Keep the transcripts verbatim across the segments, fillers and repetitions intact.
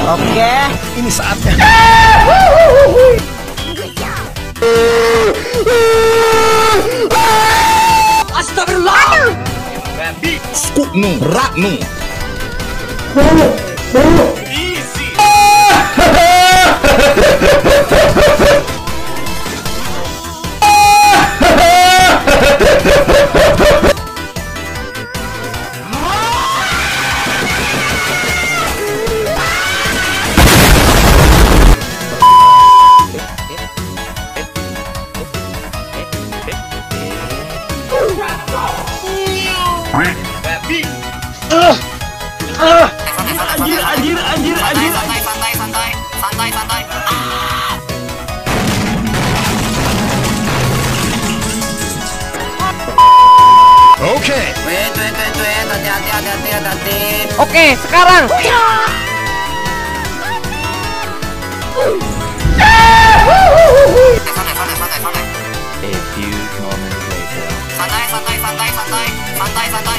Oke, ini saatnya. Astagfirullah. Skuknu, raknu. Easy. Ah, anjir, anjir, anjir, anjir. Santai, santai, santai, santai, santai. Oke. Wait, wait, wait, wait, hati-hati, hati-hati, hati-hati. Oke, sekarang. Santai, santai, santai, santai. A few moments later. Santai, santai, santai, santai, santai, santai.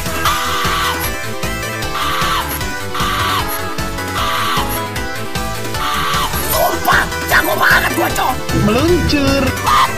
Sumpah, jago banget gua, Cok. Meluncur.